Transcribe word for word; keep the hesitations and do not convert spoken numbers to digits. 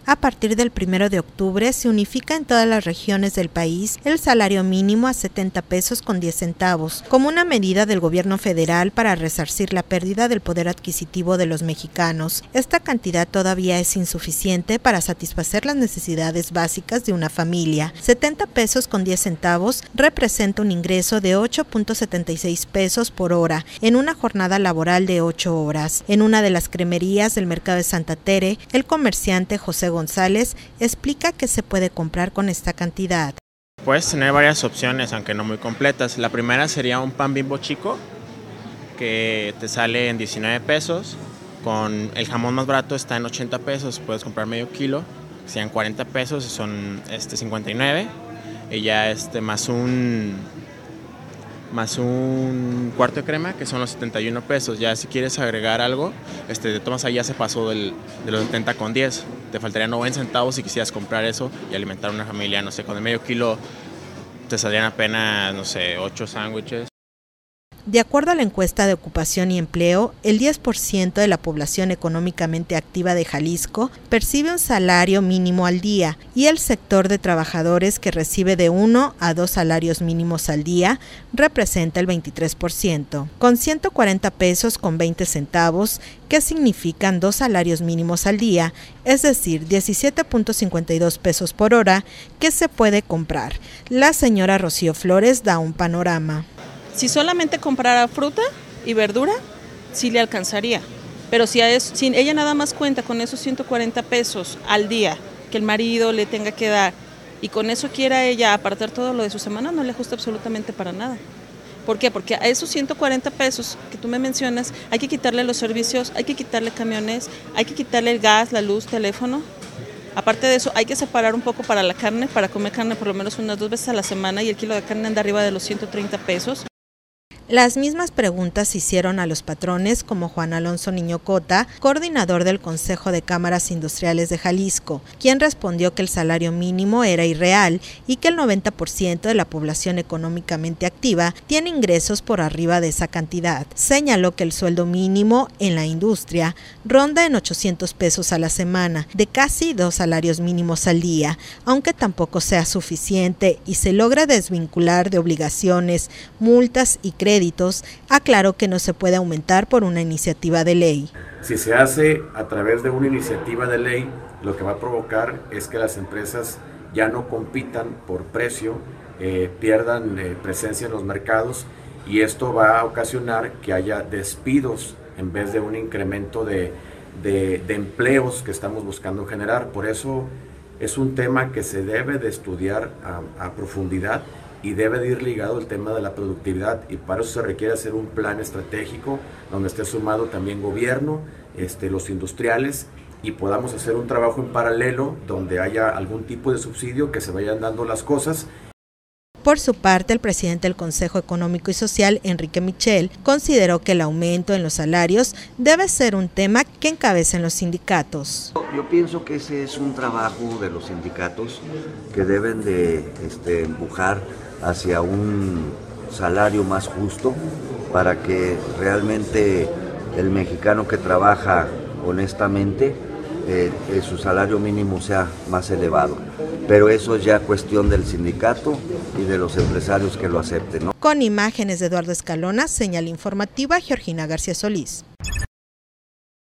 A partir del primero de octubre se unifica en todas las regiones del país el salario mínimo a setenta pesos con diez centavos, como una medida del gobierno federal para resarcir la pérdida del poder adquisitivo de los mexicanos. Esta cantidad todavía es insuficiente para satisfacer las necesidades básicas de una familia. setenta pesos con diez centavos representa un ingreso de ocho punto setenta y seis pesos por hora en una jornada laboral de ocho horas. En una de las cremerías del mercado de Santa Tere, el comerciante José González explica que se puede comprar con esta cantidad. Puedes tener varias opciones, aunque no muy completas. La primera sería un pan Bimbo chico, que te sale en diecinueve pesos. Con el jamón más barato está en ochenta pesos, puedes comprar medio kilo, sean cuarenta pesos, son este, cincuenta y nueve. Y ya este, más un... más un cuarto de crema, que son los setenta y uno pesos. Ya si quieres agregar algo, este, de tomas ahí ya se pasó del, de los setenta con diez. Te faltarían noventa centavos si quisieras comprar eso y alimentar a una familia, no sé, con el medio kilo te saldrían apenas, no sé, ocho sándwiches. De acuerdo a la encuesta de ocupación y empleo, el diez por ciento de la población económicamente activa de Jalisco percibe un salario mínimo al día y el sector de trabajadores que recibe de uno a dos salarios mínimos al día representa el veintitrés por ciento. Con ciento cuarenta pesos con veinte centavos, que significan dos salarios mínimos al día, es decir, diecisiete punto cincuenta y dos pesos por hora, que se puede comprar. La señora Rocío Flores da un panorama. Si solamente comprara fruta y verdura, sí le alcanzaría. Pero si, a eso, si ella nada más cuenta con esos ciento cuarenta pesos al día que el marido le tenga que dar y con eso quiera ella apartar todo lo de su semana, no le ajusta absolutamente para nada. ¿Por qué? Porque a esos ciento cuarenta pesos que tú me mencionas hay que quitarle los servicios, hay que quitarle camiones, hay que quitarle el gas, la luz, teléfono. Aparte de eso, hay que separar un poco para la carne, para comer carne por lo menos unas dos veces a la semana y el kilo de carne anda arriba de los ciento treinta pesos. Las mismas preguntas se hicieron a los patrones como Juan Alonso Niño Cota, coordinador del Consejo de Cámaras Industriales de Jalisco, quien respondió que el salario mínimo era irreal y que el noventa por ciento de la población económicamente activa tiene ingresos por arriba de esa cantidad. Señaló que el sueldo mínimo en la industria ronda en ochocientos pesos a la semana, de casi dos salarios mínimos al día, aunque tampoco sea suficiente y se logra desvincular de obligaciones, multas y créditos. Aclaró que no se puede aumentar por una iniciativa de ley. Si se hace a través de una iniciativa de ley, lo que va a provocar es que las empresas ya no compitan por precio, eh, pierdan eh, presencia en los mercados y esto va a ocasionar que haya despidos en vez de un incremento de, de, de empleos que estamos buscando generar. Por eso es un tema que se debe de estudiar a, a profundidad y debe de ir ligado el tema de la productividad y para eso se requiere hacer un plan estratégico donde esté sumado también gobierno, este, los industriales y podamos hacer un trabajo en paralelo donde haya algún tipo de subsidio que se vayan dando las cosas. Por su parte, el presidente del Consejo Económico y Social, Enrique Michel, consideró que el aumento en los salarios debe ser un tema que encabecen los sindicatos. Yo pienso que ese es un trabajo de los sindicatos que deben de este, empujar hacia un salario más justo para que realmente el mexicano que trabaja honestamente eh, eh, su salario mínimo sea más elevado. Pero eso es ya cuestión del sindicato y de los empresarios que lo acepten, ¿no? Con imágenes de Eduardo Escalona, señal informativa Georgina García Solís.